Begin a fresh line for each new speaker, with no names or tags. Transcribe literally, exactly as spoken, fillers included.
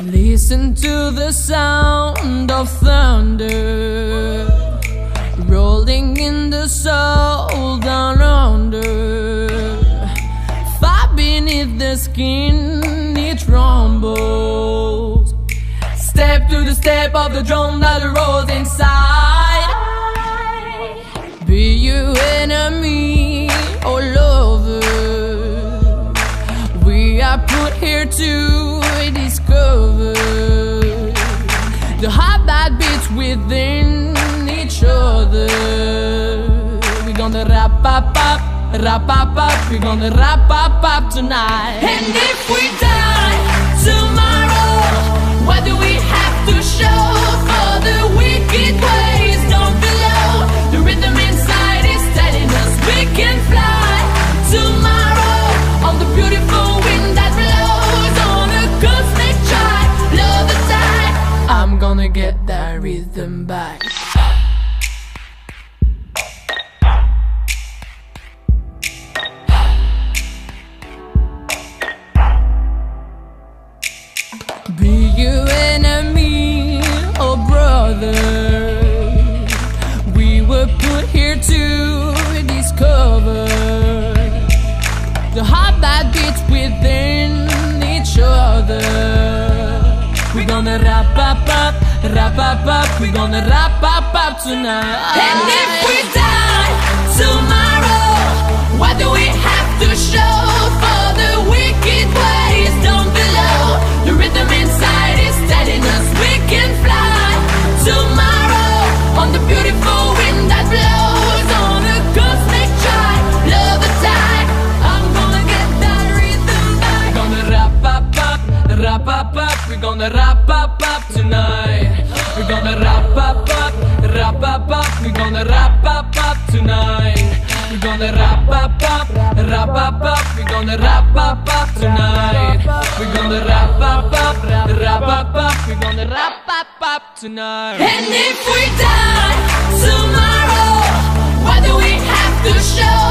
Listen to the sound of thunder rolling in the soul down under. Far beneath the skin it rumbles. Step to the step of the drum that rolls inside. Be you enemy or lover, we are put here to discover the heart that beats within each other. We're gonna wrap up up, wrap up up, we're gonna wrap up up tonight. And if we die tomorrow, what do we have to show for the wicked ways down below? The rhythm inside is telling us we can fly tomorrow on the beautiful wind that blows on a cosmic chart. Love the tide, I'm gonna get that rhythm back. Be you enemy or brother, we were put here to discover the heart that beats within each other. We're gonna wrap up up, wrap up up, we're gonna wrap up up tonight. And if we die tomorrow, what do we have to show for the wicked ways down below? The rhythm inside is telling us we can fly tomorrow on the beautiful wind that blows on a cosmic chart. Love the tide, I'm gonna get that rhythm back. We're gonna wrap up up, wrap up up, we're gonna wrap up up tonight. We're gonna wrap up up, wrap up up, we're gonna wrap up up tonight. We're gonna wrap up up, wrap up up, we're gonna wrap up up tonight. We're gonna wrap up up, wrap up up, we're gonna wrap up up tonight. And if we die tomorrow, what do we have to show